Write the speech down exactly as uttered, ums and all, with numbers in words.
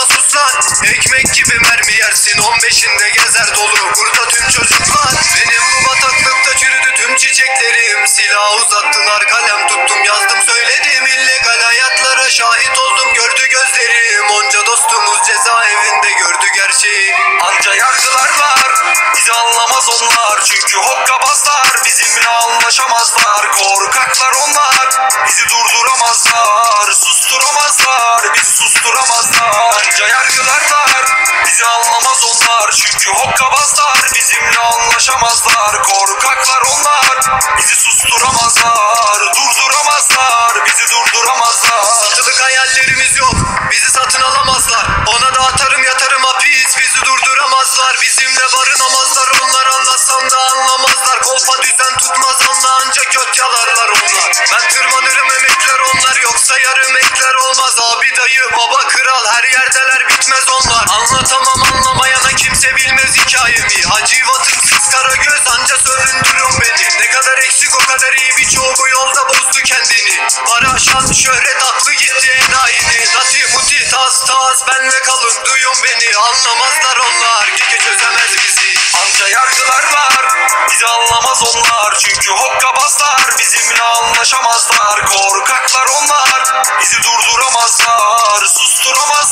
sus lan. Ekmek gibi mermi yersin, on beşinde gezer dolu burada tüm çocuklar. Benim bu bataklıkta çürüdü tüm çiçeklerim. Silah uzattılar, kalem tuttum, yazdım söyledim. İllegal hayatlara şahit oldum, gördü gözlerim. Onca dostumuz cezaevinde gördü gerçeği. Anca yargılarlar, bizi anlamaz onlar. Çünkü hokkabazlar bizimle anlaşamazlar. Korkaklar onlar, bizi durduramazlar. Susturamazlar, bizi susturamazlar. Anca yargılarlar, bizi anlamaz onlar. Çünkü hokkabazlar bizimle anlaşamazlar. Korkaklar onlar, bizi susturamazlar. Durduramazlar, bizi durduramazlar. Satılık hayallerimiz yok, bizi satın alamazlar. Ona da atarım yatarım hapis, bizi durduramazlar. Bizimle barınamazlar, onlar anlatsam da anlamazlar. Kolpa düzen tutmaz anla, ancak göt yalarlar onlar. Ben tırmanırım emekler onlar, yoksa yarım ekler olmaz. Abi dayı baba kral her yerdeler, bitmez onlar. Anlatamam anlamayana, kimse bilmez hikayemi. Hacivatımsız kara göz anca sövündürün beni. Ne kadar eksik o kadar iyi, birçoğu bu yolda bozdu kendini. Para, şan, şöhret aklı gitti enayini. Nati muti tas tas benle kalın, duyun beni. Anlamazlar onlar, keke çözemez bizi. Anca yargılarlar, bizi anlamaz onlar. Çünkü hokkabazlar bizimle anlaşamazlar. Korkaklar onlar, bizi durduramazlar. Susturamazlar.